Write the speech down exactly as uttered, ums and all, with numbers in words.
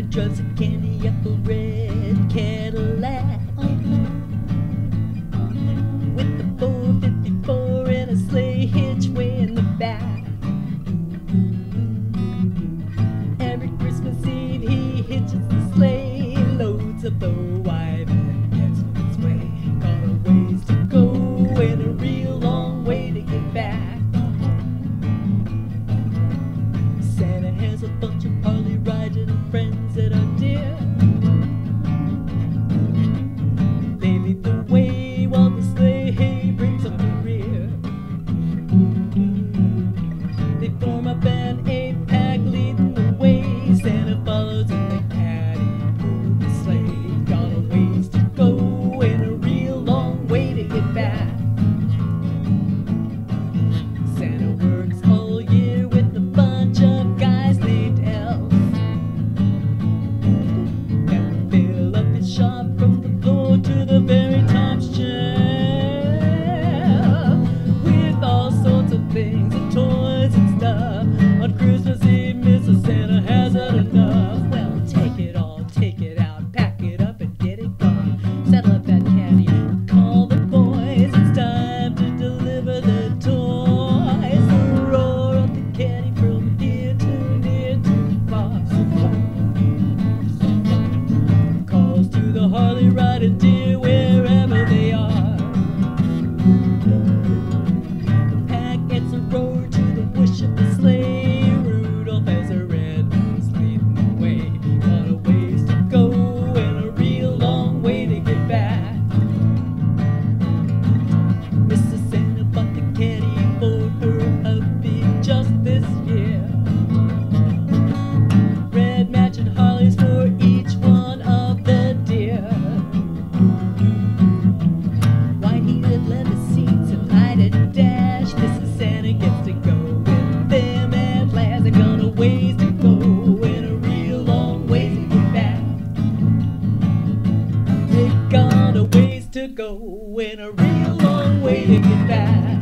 drives a candy apple red Cadillac with the four fifty-four and a sleigh hitch way in the back. Every Christmas Eve he hitches the sleigh, loads up the wife and gets on his way. Got a ways to go and a real long way to get back. Santa has a bunch of Harley riding friends that are dear. They lead the way while the sleigh brings up the rear. They form up an eight-pack leading the way. Santa follows in the caddy for the sleigh. Got a ways to go and a real long way to get back. Santa works all year with a bunch of guys named elves that will fill up his shop from the floor to the very top shelf with all sorts of things and toys and stuff. On Christmas Eve, Missus Santa has had enough. Well, take it all, take it out, pack it up and get it gone. Settle up that caddy, call the boys, it's time to deliver the toys. Roar up the caddy from here to near to far. Calls to the Harley riding deer wherever they are. The pack gets a roar to the wish of the sleigh. Rudolph has a red nose leading the way. Got a ways to go and a real long way to get back. Missus Santa bought the caddy for her hubby just this year. Red matching Harleys for each one of the deer. White heated leather seats and lighted dash. Missus Santa gets to go with them at last. They got a ways to go and a real long way to get back. They got a ways to go and a real long way to get back.